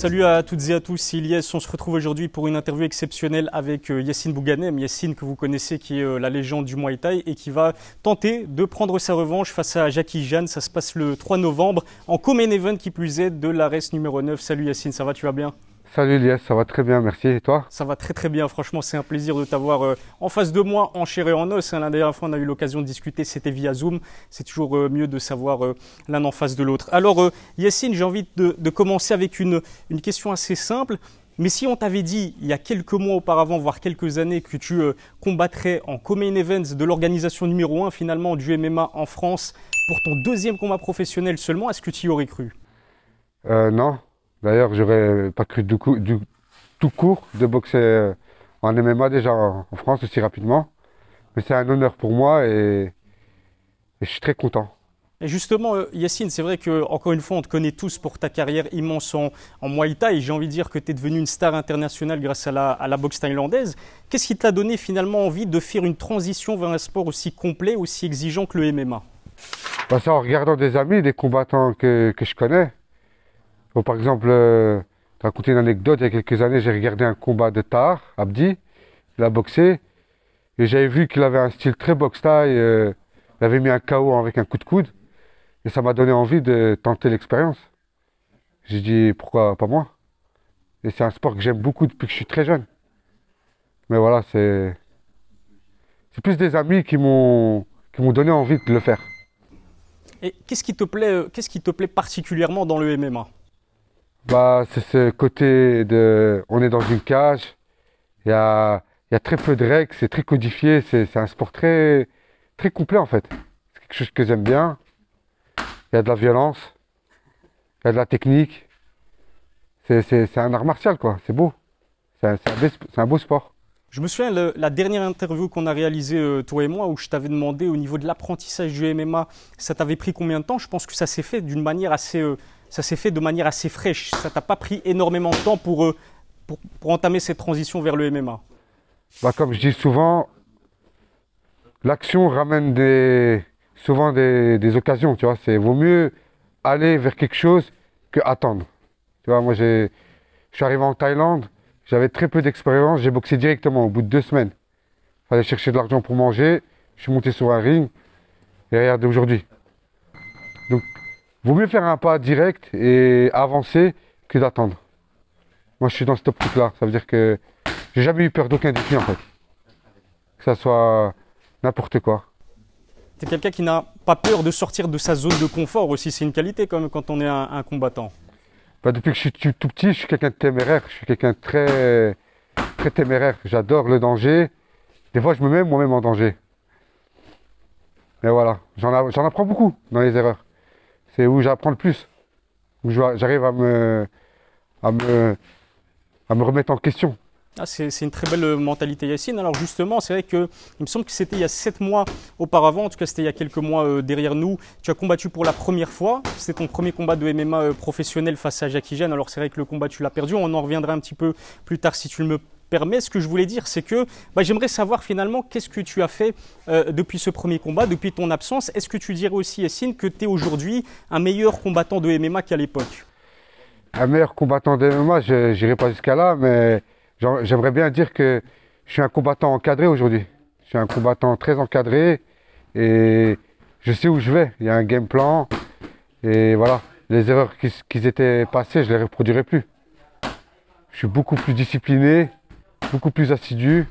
Salut à toutes et à tous, c'est Ilyes. On se retrouve aujourd'hui pour une interview exceptionnelle avec Yacine Bouganem. Yacine que vous connaissez, qui est la légende du Muay Thai et qui va tenter de prendre sa revanche face à Jackie Jeanne. Ça se passe le 3 novembre en co-main event qui plus est de l'ARES numéro 9. Salut Yacine, ça va, tu vas bien? Salut Ilyes, ça va très bien, merci. Et toi? Ça va très très bien, franchement c'est un plaisir de t'avoir en face de moi, en chair et en os. La dernière fois on a eu l'occasion de discuter, c'était via Zoom. C'est toujours mieux de savoir l'un en face de l'autre. Alors Yacine, j'ai envie de commencer avec une question assez simple. Mais si on t'avait dit il y a quelques mois auparavant, voire quelques années, que tu combattrais en co-main event de l'organisation numéro 1 finalement du MMA en France pour ton deuxième combat professionnel seulement, est-ce que tu y aurais cru? Non. D'ailleurs, j'aurais pas cru tout court de boxer en MMA déjà en France aussi rapidement. Mais c'est un honneur pour moi et je suis très content. Et justement, Yacine, c'est vrai que encore une fois, on te connaît tous pour ta carrière immense en Muay Thai. J'ai envie de dire que tu es devenu une star internationale grâce à la boxe thaïlandaise. Qu'est-ce qui t'a donné finalement envie de faire une transition vers un sport aussi complet, aussi exigeant que le MMA? Bah, c'est en regardant des amis, des combattants que je connais. Bon, par exemple, te raconter une anecdote, il y a quelques années, j'ai regardé un combat de Tahar Abdi. Il a boxé et j'avais vu qu'il avait un style très boxe thaï. Il avait mis un KO avec un coup de coude. Et ça m'a donné envie de tenter l'expérience. J'ai dit, pourquoi pas moi? Et c'est un sport que j'aime beaucoup depuis que je suis très jeune. Mais voilà, c'est plus des amis qui m'ont donné envie de le faire. Et qu'est-ce qui te plaît particulièrement dans le MMA? Bah, c'est ce côté de... On est dans une cage, il y a très peu de règles, c'est très codifié, c'est un sport très, très complet en fait. C'est quelque chose que j'aime bien. Il y a de la violence, il y a de la technique. C'est un art martial quoi, c'est beau. C'est un beau sport. Je me souviens la dernière interview qu'on a réalisée, toi et moi, où je t'avais demandé au niveau de l'apprentissage du MMA, ça t'avait pris combien de temps? Je pense que ça s'est fait d'une manière assez, ça s'est fait de manière assez fraîche. Ça t'a pas pris énormément de temps pour entamer cette transition vers le MMA. Bah, comme je dis souvent, l'action ramène souvent des occasions, tu vois. Vaut mieux aller vers quelque chose que attendre. Tu vois, moi je suis arrivé en Thaïlande, j'avais très peu d'expérience, j'ai boxé directement au bout de 2 semaines. Il fallait chercher de l'argent pour manger, je suis monté sur un ring et regardez aujourd'hui. Donc, vaut mieux faire un pas direct et avancer que d'attendre. Moi je suis dans cette optique-là, ça veut dire que j'ai jamais eu peur d'aucun défi en fait. Que ça soit n'importe quoi. C'est quelqu'un qui n'a pas peur de sortir de sa zone de confort aussi. C'est une qualité quand même quand on est un combattant. Bah, depuis que je suis tout petit, je suis quelqu'un de téméraire. Je suis quelqu'un de très, très téméraire. J'adore le danger. Des fois, je me mets moi-même en danger. Mais voilà, j'en apprends beaucoup dans les erreurs. C'est où j'apprends le plus. Où j'arrive à me remettre en question. Ah, c'est une très belle mentalité, Yacine. Alors justement, c'est vrai que il me semble que c'était il y a 7 mois auparavant, en tout cas c'était il y a quelques mois derrière nous. Tu as combattu pour la première fois. C'était ton premier combat de MMA professionnel face à Jackie Jeanne. Alors c'est vrai que le combat tu l'as perdu. On en reviendra un petit peu plus tard si tu le me permets. Ce que je voulais dire, c'est que j'aimerais savoir finalement qu'est-ce que tu as fait depuis ce premier combat, depuis ton absence. Est-ce que tu dirais aussi, Yacine, que tu es aujourd'hui un meilleur combattant de MMA qu'à l'époque? Un meilleur combattant de MMA, je n'irai pas jusqu'à là, mais j'aimerais bien dire que je suis un combattant encadré aujourd'hui. Je suis un combattant très encadré et je sais où je vais. Il y a un game plan et voilà. Les erreurs qui étaient passées, je ne les reproduirai plus. Je suis beaucoup plus discipliné, beaucoup plus assidu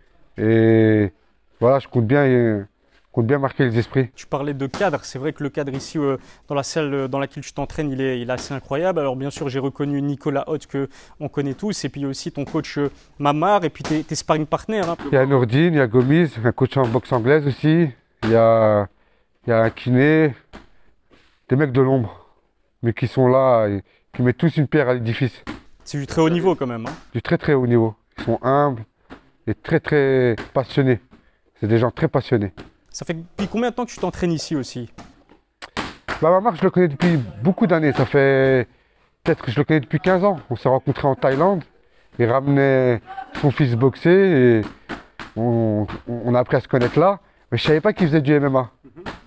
et voilà, je compte bien marquer les esprits. Tu parlais de cadre, c'est vrai que le cadre ici dans la salle dans laquelle tu t'entraînes, il est assez incroyable. Alors bien sûr, j'ai reconnu Nicolas Haute que on connaît tous, et puis il y a aussi ton coach Mamar, et puis tes sparring partners. Hein. Il y a Nourdine, il y a Gomis, un coach en boxe anglaise aussi. Il y a un kiné, des mecs de l'ombre, mais qui sont là et qui mettent tous une pierre à l'édifice. C'est du très haut niveau quand même. Hein. Du très très haut niveau. Ils sont humbles et très très passionnés. C'est des gens très passionnés. Ça fait depuis combien de temps que tu t'entraînes ici aussi? Bah, Mamar, je le connais depuis beaucoup d'années. Ça fait peut-être que je le connais depuis 15 ans. On s'est rencontrés en Thaïlande. Il ramenait son fils boxer et on a appris à se connaître là. Mais je ne savais pas qu'il faisait du MMA.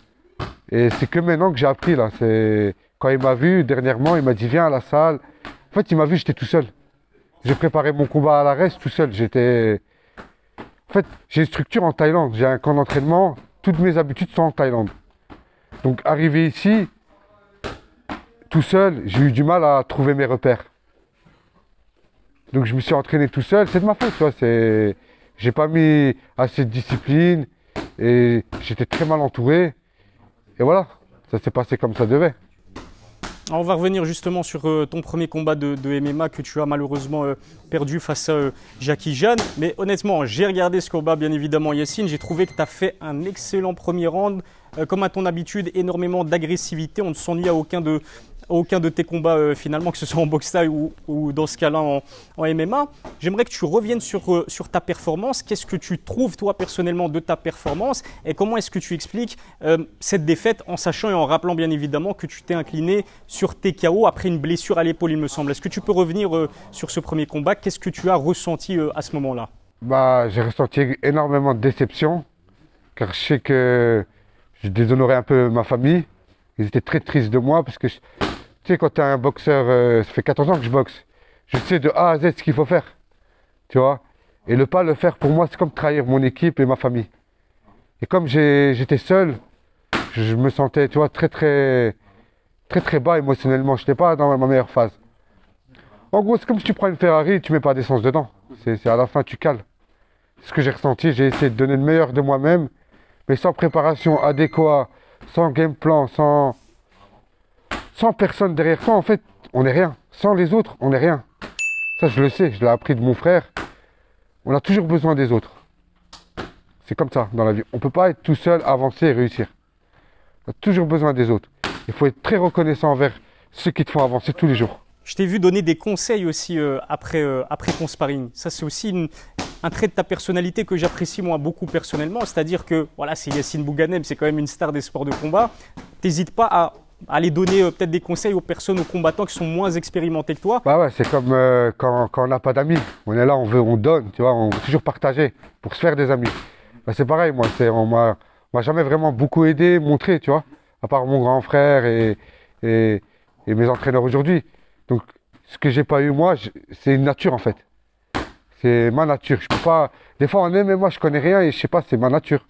Et c'est que maintenant que j'ai appris là. Quand il m'a vu dernièrement, il m'a dit viens à la salle, En fait, il m'a vu, j'étais tout seul. J'ai préparé mon combat à l'arrêt tout seul. En fait, j'ai une structure en Thaïlande. J'ai un camp d'entraînement. Toutes mes habitudes sont en Thaïlande. Donc, arrivé ici, tout seul, j'ai eu du mal à trouver mes repères. Donc, je me suis entraîné tout seul. C'est de ma faute, tu vois. J'ai pas mis assez de discipline et j'étais très mal entouré. Et voilà, ça s'est passé comme ça devait. Alors, on va revenir justement sur ton premier combat de MMA que tu as malheureusement perdu face à Jackie Jeanne. Mais honnêtement, j'ai regardé ce combat, bien évidemment, Yacine. J'ai trouvé que tu as fait un excellent premier round. Comme à ton habitude, énormément d'agressivité. On ne s'ennuie à aucun de tes combats finalement, que ce soit en boxe thaï ou dans ce cas-là en MMA. J'aimerais que tu reviennes sur ta performance. Qu'est-ce que tu trouves toi personnellement de ta performance et comment est-ce que tu expliques cette défaite en sachant et en rappelant bien évidemment que tu t'es incliné sur TKO après une blessure à l'épaule il me semble. Est-ce que tu peux revenir sur ce premier combat? Qu'est-ce que tu as ressenti à ce moment-là? J'ai ressenti énormément de déception car je sais que je déshonorais un peu ma famille. Ils étaient très tristes de moi parce que tu sais, quand tu es un boxeur, ça fait 14 ans que je boxe. Je sais de A à Z ce qu'il faut faire. Tu vois? Et ne pas le faire, pour moi, c'est comme trahir mon équipe et ma famille. Et comme j'étais seul, je me sentais, tu vois, très bas émotionnellement. Je n'étais pas dans ma meilleure phase. En gros, c'est comme si tu prends une Ferrari et tu mets pas d'essence dedans. C'est à la fin, tu cales. C'est ce que j'ai ressenti. J'ai essayé de donner le meilleur de moi-même, mais sans préparation adéquate, sans game plan, sans personne derrière toi, en fait, on n'est rien. Sans les autres, on n'est rien. Ça, je le sais, je l'ai appris de mon frère. On a toujours besoin des autres. C'est comme ça dans la vie. On ne peut pas être tout seul, avancer et réussir. On a toujours besoin des autres. Il faut être très reconnaissant envers ceux qui te font avancer tous les jours. Je t'ai vu donner des conseils aussi après ton sparring. Ça, c'est aussi un trait de ta personnalité que j'apprécie moi beaucoup personnellement. C'est-à-dire que voilà, c'est Yacine Bouganem, c'est quand même une star des sports de combat. T'hésites pas à aller donner peut-être des conseils aux personnes, aux combattants qui sont moins expérimentés que toi. Bah ouais, c'est comme quand on n'a pas d'amis. On est là, on donne, tu vois, on veut toujours partager pour se faire des amis. Bah, c'est pareil, moi, on m'a jamais vraiment beaucoup aidé, montré, tu vois, à part mon grand frère et mes entraîneurs aujourd'hui. Donc, ce que j'ai pas eu moi, c'est une nature en fait. C'est ma nature. Je peux pas. Des fois en MMA, je connais rien et je sais pas, c'est ma nature.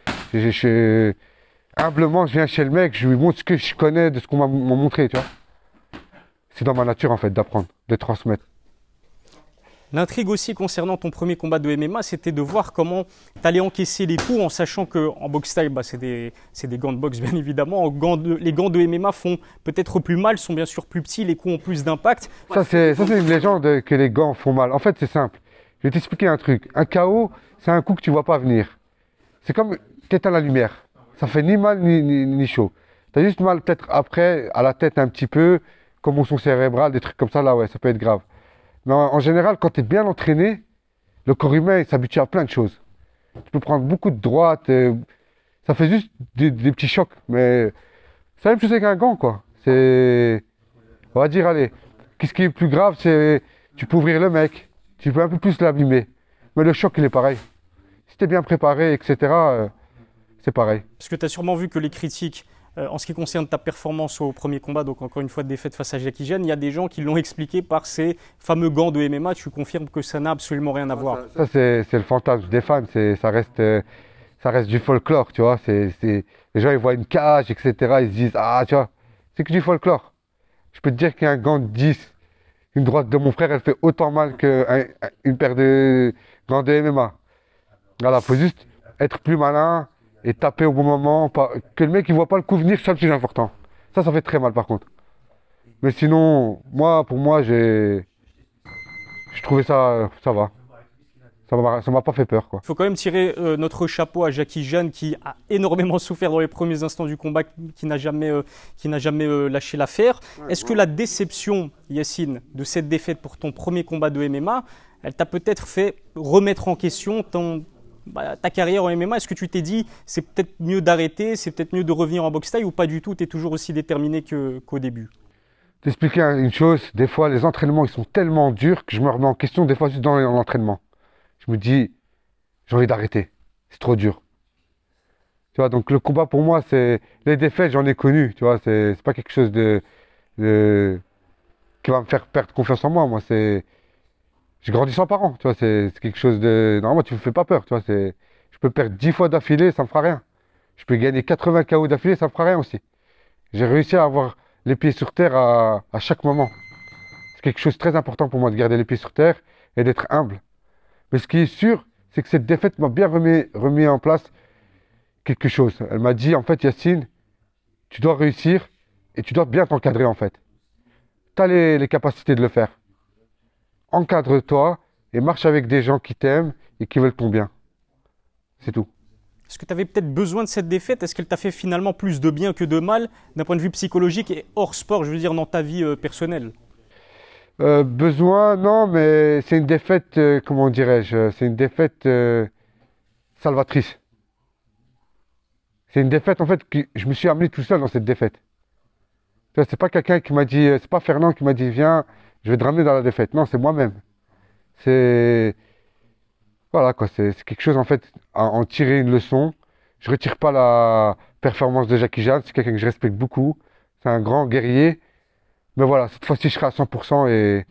Humblement, je viens chez le mec, je lui montre ce que je connais de ce qu'on m'a montré, tu vois. C'est dans ma nature en fait d'apprendre, de transmettre. L'intrigue aussi concernant ton premier combat de MMA, c'était de voir comment tu allais encaisser les coups en sachant qu'en boxe thaï, c'est des gants de boxe bien évidemment. Les gants de MMA font peut-être plus mal, sont bien sûr plus petits, les coups ont plus d'impact. Ça c'est une légende que les gants font mal. En fait c'est simple. Je vais t'expliquer un truc. Un KO, c'est un coup que tu vois pas venir. C'est comme t'éteins la lumière. Ça fait ni mal ni chaud. Tu as juste mal peut-être après à la tête un petit peu, commotion cérébrale, des trucs comme ça, là ouais, ça peut être grave. Mais en général, quand tu es bien entraîné, le corps humain s'habitue à plein de choses. Tu peux prendre beaucoup de droites, ça fait juste des petits chocs. Mais c'est la même chose avec un gant, quoi. On va dire, allez, qu'est-ce qui est plus grave, c'est tu peux ouvrir le mec, tu peux un peu plus l'abîmer. Mais le choc, il est pareil. Si tu es bien préparé, etc., c'est pareil. Parce que tu as sûrement vu que les critiques, en ce qui concerne ta performance au premier combat, donc encore une fois de défaite face à Jackie Jeanne, il y a des gens qui l'ont expliqué par ces fameux gants de MMA. Tu confirmes que ça n'a absolument rien à voir. Ça c'est le fantasme des fans, ça reste du folklore, tu vois. Les gens ils voient une cage, etc. Ils se disent, ah, tu vois, c'est que du folklore. Je peux te dire qu'un gant de 10, une droite de mon frère, elle fait autant mal qu'une paire de gants de MMA. Voilà, faut juste être plus malin et taper au bon moment, que le mec il voit pas le coup venir, c'est le plus important. Ça fait très mal par contre. Mais sinon, pour moi, je trouvais ça va. Ça m'a pas fait peur, quoi. Il faut quand même tirer notre chapeau à Jackie Jeanne qui a énormément souffert dans les premiers instants du combat, qui n'a jamais lâché l'affaire. Est-ce que la déception, Yacine, de cette défaite pour ton premier combat de MMA, elle t'a peut-être fait remettre en question ta carrière en MMA? Est-ce que tu t'es dit c'est peut-être mieux d'arrêter, c'est peut-être mieux de revenir en boxe thaï ou pas du tout, tu es toujours aussi déterminé qu'au début? T'expliquer une chose, des fois les entraînements ils sont tellement durs que je me remets en question des fois juste dans l'entraînement. Je me dis j'ai envie d'arrêter, c'est trop dur. Tu vois, donc le combat pour moi c'est les défaites j'en ai connu, tu vois, c'est pas quelque chose qui va me faire perdre confiance en moi. Moi, c'est... J'ai grandi sans parents, tu vois, c'est quelque chose de... Normalement, tu me fais pas peur, tu vois, c'est... Je peux perdre 10 fois d'affilée, ça me fera rien. Je peux gagner 80 KO d'affilée, ça me fera rien aussi. J'ai réussi à avoir les pieds sur terre à chaque moment. C'est quelque chose de très important pour moi de garder les pieds sur terre et d'être humble. Mais ce qui est sûr, c'est que cette défaite m'a bien remis en place quelque chose. Elle m'a dit, en fait, Yacine, tu dois réussir et tu dois bien t'encadrer, en fait. Tu as les capacités de le faire. Encadre-toi et marche avec des gens qui t'aiment et qui veulent ton bien. C'est tout. Est-ce que tu avais peut-être besoin de cette défaite? Est-ce qu'elle t'a fait finalement plus de bien que de mal d'un point de vue psychologique et hors sport, je veux dire, dans ta vie personnelle? Besoin, non, mais c'est une défaite, comment dirais-je, c'est une défaite salvatrice. C'est une défaite, en fait, que je me suis amené tout seul dans cette défaite. Tu vois, c'est pas quelqu'un qui m'a dit, c'est pas Fernand qui m'a dit, viens, je vais te ramener dans la défaite. Non, c'est moi-même. C'est, voilà, quoi, c'est quelque chose, en fait, à en tirer une leçon. Je retire pas la performance de Jackie Jeanne, c'est quelqu'un que je respecte beaucoup. C'est un grand guerrier. Mais voilà, cette fois-ci, je serai à 100%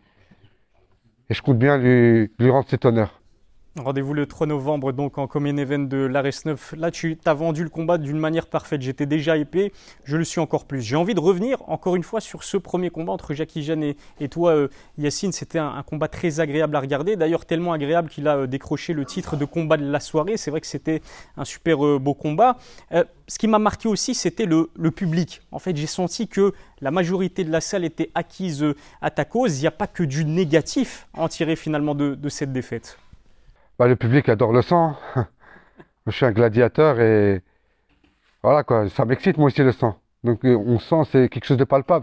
et je compte bien lui rendre cet honneur. Rendez-vous le 3 novembre donc en Common Event de l'Ares 9. Là, tu t'as vendu le combat d'une manière parfaite. J'étais déjà épais, je le suis encore plus. J'ai envie de revenir encore une fois sur ce premier combat entre Jackie Jeanne et toi, Yacine. C'était un combat très agréable à regarder. D'ailleurs, tellement agréable qu'il a décroché le titre de combat de la soirée. C'est vrai que c'était un super beau combat. Ce qui m'a marqué aussi, c'était le public. En fait, j'ai senti que la majorité de la salle était acquise à ta cause. Il n'y a pas que du négatif à en tirer finalement de cette défaite. Bah, le public adore le sang. Je suis un gladiateur et voilà quoi, ça m'excite moi aussi le sang. Donc on sent, c'est quelque chose de palpable.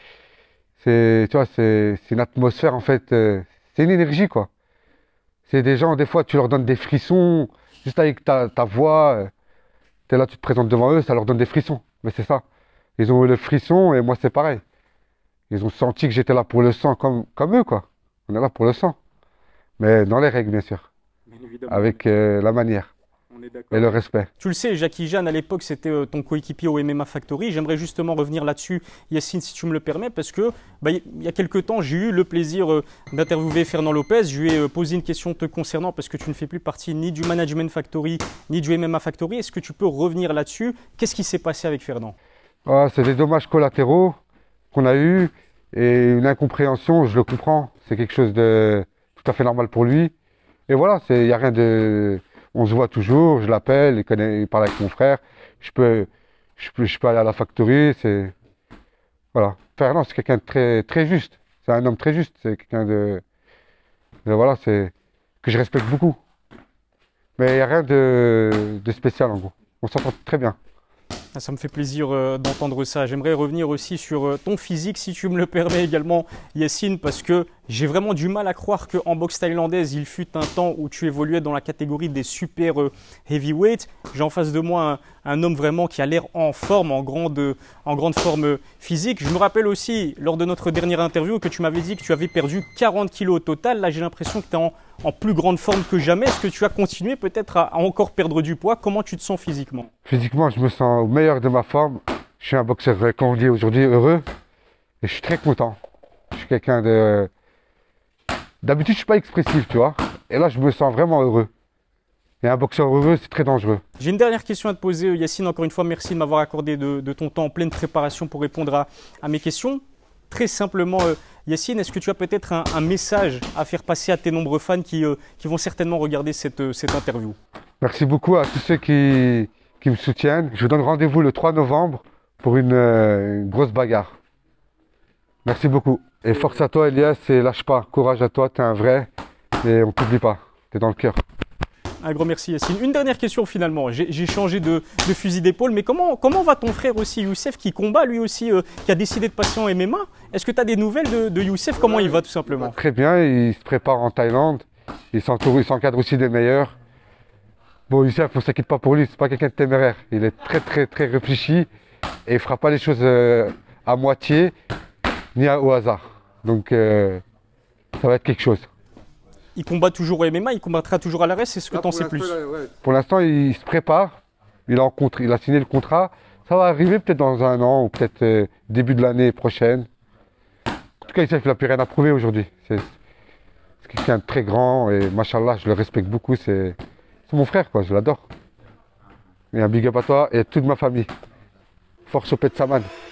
Tu vois, c'est une atmosphère en fait. C'est une énergie quoi. C'est des gens, des fois tu leur donnes des frissons juste avec ta voix. Tu es là, tu te présentes devant eux, ça leur donne des frissons. Mais c'est ça. Ils ont eu le frisson et moi c'est pareil. Ils ont senti que j'étais là pour le sang comme eux quoi. On est là pour le sang. Mais dans les règles bien sûr. Avec la manière et le respect. Tu le sais, Jackie Jeanne, à l'époque, c'était ton coéquipier au MMA Factory. J'aimerais justement revenir là-dessus, Yacine, si tu me le permets, parce que il y a quelques temps, j'ai eu le plaisir d'interviewer Fernand Lopez. Je lui ai posé une question te concernant, parce que tu ne fais plus partie ni du Management Factory, ni du MMA Factory. Est-ce que tu peux revenir là-dessus? Qu'est-ce qui s'est passé avec Fernand? C'est des dommages collatéraux qu'on a eus et une incompréhension, je le comprends. C'est quelque chose de tout à fait normal pour lui. Et voilà, il n'y a rien de... On se voit toujours, je l'appelle, il parle avec mon frère. Je peux aller à la factory, c'est... Voilà. Fernand, c'est quelqu'un de très juste. C'est un homme très juste. C'est quelqu'un voilà, c'est... que je respecte beaucoup. Mais il n'y a rien de spécial en gros. On s'entend très bien. Ça me fait plaisir d'entendre ça. J'aimerais revenir aussi sur ton physique, si tu me le permets également, Yacine, parce que j'ai vraiment du mal à croire qu'en boxe thaïlandaise, il fut un temps où tu évoluais dans la catégorie des super heavyweight. J'ai en face de moi un homme vraiment qui a l'air en forme, en grande forme physique. Je me rappelle aussi, lors de notre dernière interview, que tu m'avais dit que tu avais perdu 40 kilos au total. Là, j'ai l'impression que tu es en plus grande forme que jamais. Est-ce que tu as continué peut-être à encore perdre du poids? Comment tu te sens physiquement? Physiquement, je me sens au meilleur de ma forme. Je suis un boxeur, comme on dit aujourd'hui, heureux. Et je suis très content. Je suis quelqu'un de... D'habitude, je ne suis pas expressif, tu vois. Et là, je me sens vraiment heureux. Et un boxeur heureux, c'est très dangereux. J'ai une dernière question à te poser, Yacine. Encore une fois, merci de m'avoir accordé de ton temps en pleine préparation pour répondre à mes questions. Très simplement, Yacine, est-ce que tu as peut-être un message à faire passer à tes nombreux fans qui vont certainement regarder cette interview? Merci beaucoup à tous ceux qui me soutiennent. Je vous donne rendez-vous le 3 novembre pour une grosse bagarre. Merci beaucoup. Et force à toi, Elias, et lâche pas. Courage à toi, t'es un vrai. Et on t'oublie pas. T'es dans le cœur. Un grand merci, Yacine. Une dernière question finalement. J'ai changé de fusil d'épaule, mais comment va ton frère aussi, Youssef, qui combat lui aussi, qui a décidé de passer en MMA? Est-ce que tu as des nouvelles de Youssef? Comment il va tout simplement? Très bien, il se prépare en Thaïlande. Il s'encadre aussi des meilleurs. Bon, Youssef, on ne s'inquiète pas pour lui, c'est pas quelqu'un de téméraire. Il est très réfléchi et il fera pas les choses à moitié ni au hasard. Donc ça va être quelque chose. Il combat toujours au MMA, il combattra toujours à l'ARES, c'est ce que tu en sais plus? Ouais. Pour l'instant, il se prépare, il a signé le contrat. Ça va arriver peut-être dans un an ou peut-être début de l'année prochaine. cas, il n'a plus rien à prouver aujourd'hui. C'est quelqu'un de très grand et machallah, je le respecte beaucoup. C'est mon frère, quoi, je l'adore. Et un big up à toi et à toute ma famille. Force au Pet Saman.